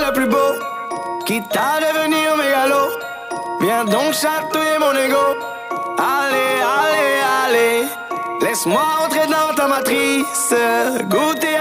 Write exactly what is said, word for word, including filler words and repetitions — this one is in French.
le plus beau, quitte à devenir mégalo. Viens donc chatouiller mon ego. Allez, allez, allez, laisse-moi entrer dans ta matrice, goûter